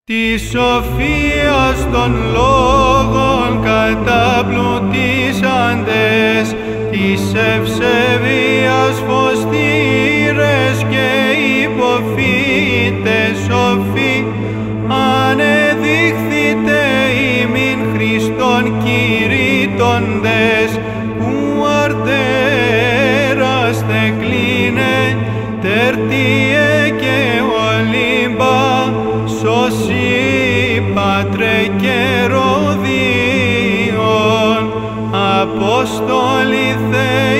Της σοφίας των λόγων καταπλουτίσαντες, της ευσεβίας φωστήρες και υποφύτες σοφοί, ανεδείχθητε ημίν Χριστόν κηρύττοντες, που αρτέραστε κλίνε, τερτιέ και Ολύμπα, σωσί Πατρε και Ροδίον, Απόστολοι Θεοί.